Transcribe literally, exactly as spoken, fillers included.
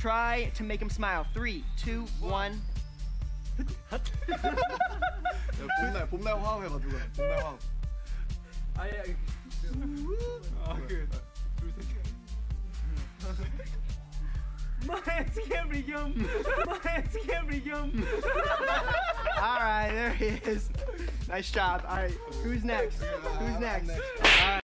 Try to make him smile. Three, two, one. 봄날 봄날 화음 해가지고 봄날 화음. 아예. 아 그. My hands can't be yum. My hands can't be yum. All right, there he is. Nice job. All right, who's next? Who's next? All right.